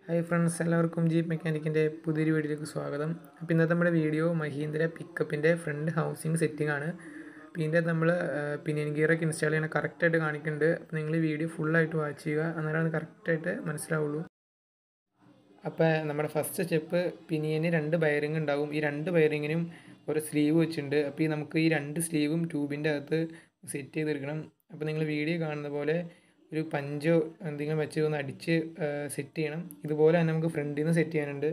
Hi friends, എല്ലാവർക്കും jeep മെക്കാനിക്കിൻ്റെ പുതിയൊരു വീഡിയോയിലേക്ക് സ്വാഗതം. അപ്പോൾ ഇന്നത്തെ നമ്മുടെ വീഡിയോ മഹീന്ദ്ര പിക്കപ്പിൻ്റെ ഫ്രണ്ട് ഹൗസിംഗ് സെറ്റിംഗ് ആണ്. അപ്പോൾ ഇതിൻ്റെ നമ്മൾ പിനിയൻ ഗിയറൊക്കെ ഇൻസ്റ്റാൾ ചെയ്യണം കറക്റ്റായിട്ട് കാണിക്കുന്നുണ്ട്. അപ്പോൾ നിങ്ങൾ ഈ വീഡിയോ ഫുള്ളായിട്ട് വാച്ച് ചെയ്യുക, എന്നാലാണ് കറക്റ്റായിട്ട് മനസ്സിലാവുള്ളൂ. അപ്പോൾ നമ്മുടെ ഫസ്റ്റ് സ്റ്റെപ്പ്, പിനിയന് 2 ബയറിംഗ് ഉണ്ടാകും. ഈ 2 ബയറിങ്ങിനും ഒരു സ്ലീവ് വെച്ചിട്ടുണ്ട്. അപ്പോൾ നമുക്ക് ഈ 2 സ്ലീവും ട്യൂബിൻ്റെ അകത്ത് സെറ്റ് ചെയ്തെടുക്കണം. അപ്പോൾ നിങ്ങൾ വീഡിയോ കാണുന്ന പോലെ ഒരു പഞ്ചോ എന്തെങ്കിലും വെച്ച് ഒന്ന് അടിച്ച് സെറ്റ് ചെയ്യണം. ഇതുപോലെ തന്നെ നമുക്ക് ഫ്രണ്ടിൽ നിന്ന് സെറ്റ് ചെയ്യാനുണ്ട്.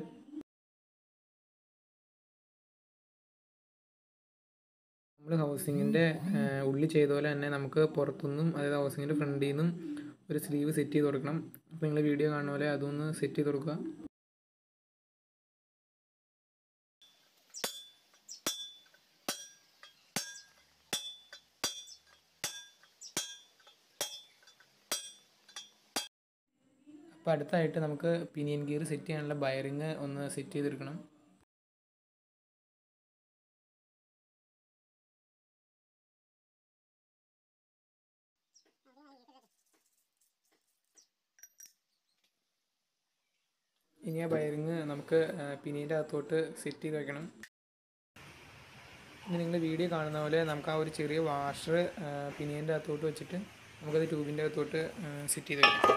നമ്മൾ ഹൗസിങ്ങിൻ്റെ ഉള്ളിൽ ചെയ്ത പോലെ തന്നെ നമുക്ക് പുറത്തുനിന്നും, അതായത് ഹൗസിങ്ങിൻ്റെ ഫ്രണ്ടിൽ നിന്നും ഒരു സ്ലീവ് സെറ്റ് ചെയ്ത് കൊടുക്കണം. അപ്പോൾ നിങ്ങൾ വീഡിയോ കാണുന്ന പോലെ അതൊന്ന് സെറ്റ് ചെയ്ത് കൊടുക്കുക. അപ്പോൾ അടുത്തായിട്ട് നമുക്ക് പിനിയൻ ഗിയർ സെറ്റ് ചെയ്യാനുള്ള ബയറിങ് ഒന്ന് സെറ്റ് ചെയ്തെടുക്കണം. ഇനി ആ ബയറിങ് നമുക്ക് പിനിയൻ്റെ അകത്തോട്ട് സെറ്റ് ചെയ്ത് വെക്കണം. ഇനി നിങ്ങൾ വീഡിയോ കാണുന്ന പോലെ നമുക്ക് ആ ഒരു ചെറിയ വാഷർ പിനിയൻ്റെ അകത്തോട്ട് വെച്ചിട്ട് നമുക്കത് ട്യൂബിൻ്റെ അകത്തോട്ട് സെറ്റ് ചെയ്ത് വെക്കാം.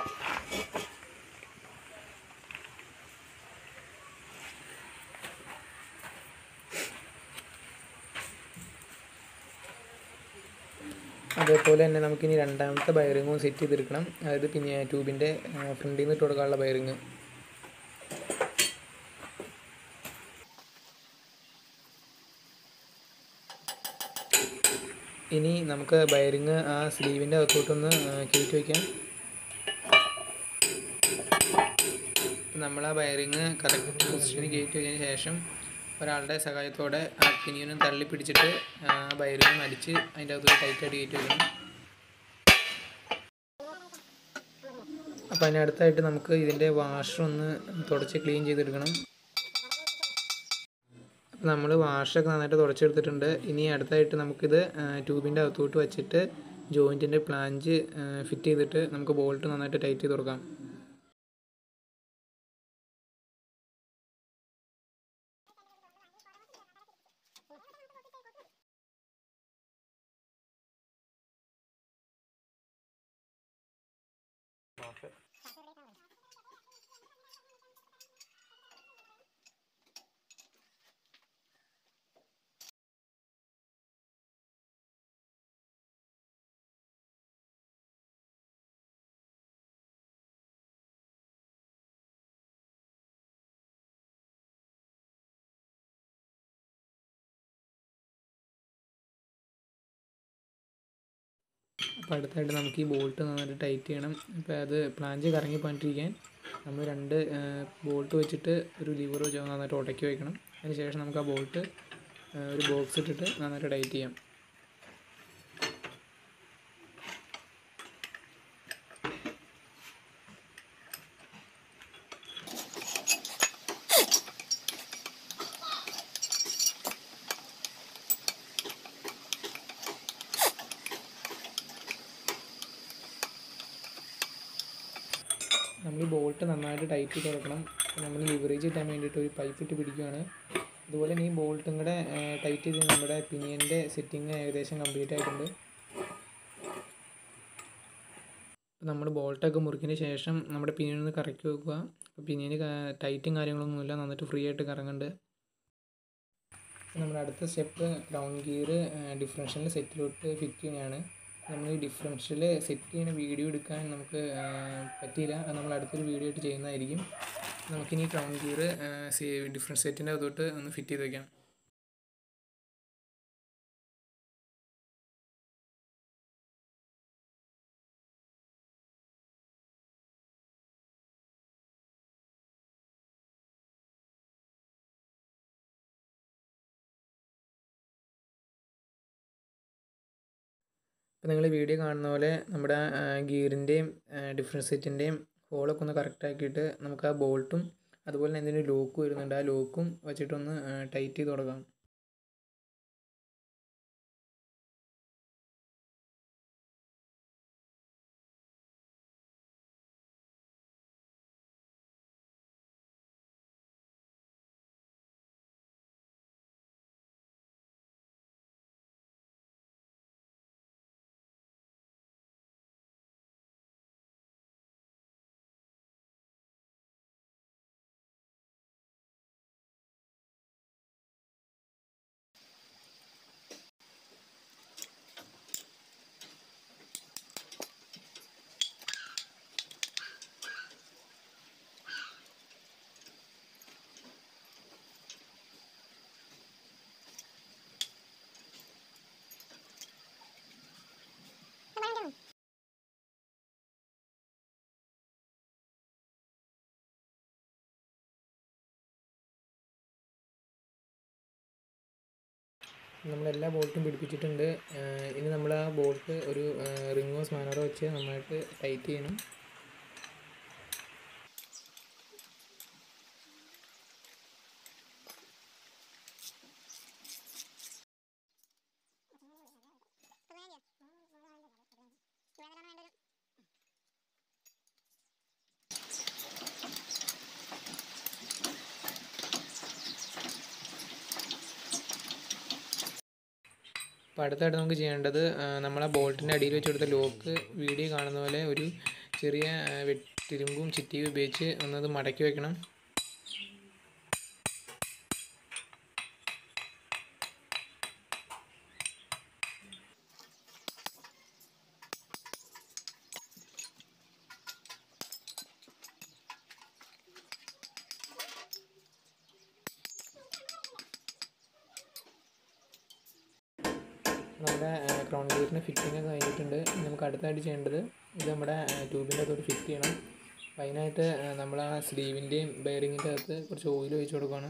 അതേപോലെ തന്നെ നമുക്കിനി രണ്ടാമത്തെ ബയറിങ്ങും സെറ്റ് ചെയ്തെടുക്കണം. അതായത് പിന്നെ ട്യൂബിൻ്റെ ഫ്രണ്ടിൽ നിന്ന് ഇട്ട് കൊടുക്കാനുള്ള ബയറിങ്. ഇനി നമുക്ക് ബയറിങ് ആ സ്ലീവിൻ്റെ അകത്തോട്ടൊന്ന് കയറ്റി വയ്ക്കാം. നമ്മൾ ആ ബയറിങ് കറക്റ്റ് പൊസിഷനിൽ കയറ്റി വച്ചതിന് ശേഷം ഒരാളുടെ സഹായത്തോടെ ആ പിനിയനും തള്ളി പിടിച്ചിട്ട് ആ ബയറിങ് അടിച്ച് അതിൻ്റെ അകത്തോട്ട് ടൈറ്റായിട്ട് കയറ്റി വയ്ക്കണം. അപ്പോൾ അതിനടുത്തായിട്ട് നമുക്ക് ഇതിൻ്റെ വാഷർ ഒന്ന് തുടച്ച് ക്ലീൻ ചെയ്തെടുക്കണം. അപ്പോൾ നമ്മൾ വാഷൊക്കെ നന്നായിട്ട് തുടച്ചെടുത്തിട്ടുണ്ട്. ഇനി അടുത്തായിട്ട് നമുക്കിത് ട്യൂബിൻ്റെ അകത്തോട്ട് വെച്ചിട്ട് ജോയിൻറ്റിൻ്റെ പ്ലാഞ്ച് ഫിറ്റ് ചെയ്തിട്ട് നമുക്ക് ബോൾട്ട് നന്നായിട്ട് ടൈറ്റ് ചെയ്ത് കൊടുക്കാം. അപ്പോൾ അടുത്തായിട്ട് നമുക്ക് ഈ ബോൾട്ട് നന്നായിട്ട് ടൈറ്റ് ചെയ്യണം. അപ്പോൾ അത് പ്ലാഞ്ച് കറങ്ങി പോയിട്ടിരിക്കാൻ നമ്മൾ 2 ബോൾട്ട് വെച്ചിട്ട് ഒരു ലിവർ വെച്ച് നന്നായിട്ട് ഉടക്കി വയ്ക്കണം. അതിന് ശേഷം നമുക്ക് ആ ബോൾട്ട് ഒരു ബോക്സ് ഇട്ടിട്ട് നന്നായിട്ട് ടൈറ്റ് ചെയ്യാം. നമ്മൾ ഈ ബോൾട്ട് നന്നായിട്ട് ടൈറ്റ് ചെയ്ത് കൊടുക്കണം. നമ്മൾ ലിവറേജ് കിട്ടാൻ വേണ്ടിയിട്ട് ഒരു പൈപ്പ് ഇട്ട് പിടിക്കുകയാണ്. അതുപോലെ തന്നെ ഈ ബോൾട്ടും കൂടെ ടൈറ്റ് ചെയ്ത് നമ്മുടെ പിനിയൻ്റെ സെറ്റിങ് ഏകദേശം കംപ്ലീറ്റ് ആയിട്ടുണ്ട്. നമ്മൾ ബോൾട്ടൊക്കെ മുറിക്കിന് ശേഷം നമ്മുടെ പിനിയനൊന്ന് കറക്കി വെക്കുക. അപ്പോൾ പിനിയന് ടൈറ്റും കാര്യങ്ങളൊന്നുമില്ല, നന്നായിട്ട് ഫ്രീ ആയിട്ട് കറങ്ങുന്നുണ്ട്. നമ്മുടെ അടുത്ത സ്റ്റെപ്പ് റൗണ്ട് ഗിയർ ഡിഫറൻഷ്യൽ സെറ്റിലോട്ട് ഫിറ്റ് ചെയ്യുകയാണ്. നമ്മൾ ഈ ഡിഫറൻഷ്യൽ സെറ്റ് ചെയ്യുന്ന വീഡിയോ എടുക്കാൻ നമുക്ക് പറ്റിയില്ല. അത് നമ്മൾ അടുത്തൊരു വീഡിയോ ആയിട്ട് ചെയ്യുന്നതായിരിക്കും. നമുക്കിനി റൗണ്ട് ഗിയർ ഡിഫറൻസ് സെറ്റിൻ്റെ അകത്തോട്ട് ഒന്ന് ഫിറ്റ് ചെയ്ത് വയ്ക്കാം. അപ്പോൾ നിങ്ങൾ വീഡിയോ കാണുന്ന പോലെ നമ്മുടെ ഗിയറിൻ്റെയും ഡിഫറൻസ് സെറ്റിൻ്റെയും ഹോളൊക്കെ ഒന്ന് കറക്റ്റ് ആക്കിയിട്ട് നമുക്ക് ആ ബോൾട്ടും അതുപോലെ തന്നെ എന്തെങ്കിലും ലോക്ക് വരുന്നുണ്ട്, ആ ലോക്കും വെച്ചിട്ടൊന്ന് ടൈറ്റ് ചെയ്ത് കൊടുക്കാം. നമ്മളെല്ലാ ബോൾട്ടും പിടിപ്പിച്ചിട്ടുണ്ട്. ഇനി നമ്മൾ ആ ബോൾട്ട് ഒരു റിങ്ങോ സ്പാനറോ വെച്ച് നന്നായിട്ട് ടൈറ്റ് ചെയ്യണം. അപ്പോൾ അടുത്തായിട്ട് നമുക്ക് ചെയ്യേണ്ടത് നമ്മളെ ബോൾട്ടിൻ്റെ അടിയിൽ വെച്ച് കൊടുത്ത ലോക്ക് വീഡിയോ കാണുന്ന പോലെ ഒരു ചെറിയ തിരുമ്പും ചിറ്റിയും ഉപയോഗിച്ച് ഒന്നത് മടക്കി വെക്കണം. നമ്മുടെ ക്രൗൺ ഗിയറിന് ഫിറ്റിംഗ് ഒക്കെ കഴിഞ്ഞിട്ടുണ്ട്. നമുക്ക് അടുത്തായിട്ട് ചെയ്യേണ്ടത് ഇത് നമ്മുടെ ട്യൂബിൻ്റെ അകത്തോട്ട് ഫിറ്റ് ചെയ്യണം. അപ്പോൾ അതിനായിട്ട് നമ്മൾ ആ സ്ലീവിൻ്റെയും ബെയറിങ്ങിൻ്റെ അകത്ത് കുറച്ച് ഓയിൽ ഒഴിച്ച് കൊടുക്കണം.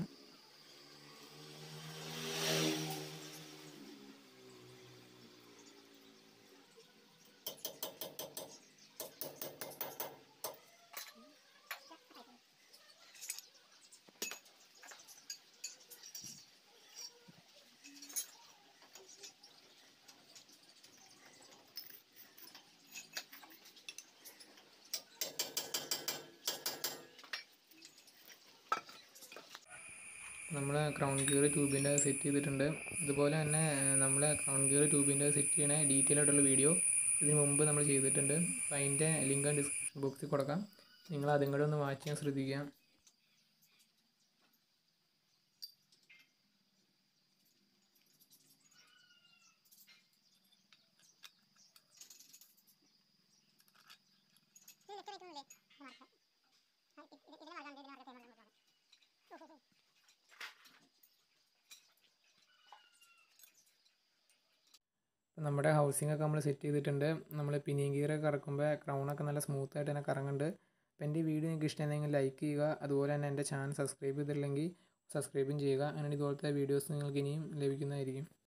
നമ്മൾ ക്രൗൺ ഗിയർ ട്യൂബിൻ്റെ സെറ്റ് ചെയ്തിട്ടുണ്ട്. ഇതുപോലെ തന്നെ നമ്മൾ ക്രൗൺ ഗിയർ ട്യൂബിൻ്റെ സെറ്റ് ചെയ്യണ ഡീറ്റെയിൽ ആയിട്ടുള്ള വീഡിയോ ഇതിന് മുമ്പ് നമ്മൾ ചെയ്തിട്ടുണ്ട്. അപ്പോൾ അതിൻ്റെ ലിങ്ക് ഡിസ്ക്രിപ്ഷൻ ബോക്സിൽ കൊടുക്കാം. നിങ്ങൾ അതും കൂടെ ഒന്ന് വാച്ച് ചെയ്യാൻ ശ്രദ്ധിക്കുക. നമ്മുടെ ഹൗസിംഗ് ഒക്കെ നമ്മൾ സെറ്റ് ചെയ്തിട്ടുണ്ട്. നമ്മൾ പിനിയൻ ഗിയറൊക്കെ കറക്കുമ്പോൾ ക്രൗണൊക്കെ നല്ല സ്മൂത്തായിട്ട് തന്നെ കറങ്ങുന്നുണ്ട്. അപ്പോൾ എൻ്റെ വീഡിയോ നിങ്ങൾക്ക് ഇഷ്ടമായിരുന്നെങ്കിൽ ലൈക്ക് ചെയ്യുക. അതുപോലെ തന്നെ എൻ്റെ ചാനൽ സബ്സ്ക്രൈബ് ചെയ്തിട്ടില്ലെങ്കിൽ സബ്സ്ക്രൈബും ചെയ്യുക. അങ്ങനെ ഇതുപോലത്തെ വീഡിയോസ് നിങ്ങൾക്ക് ഇനിയും ലഭിക്കുന്നതായിരിക്കും.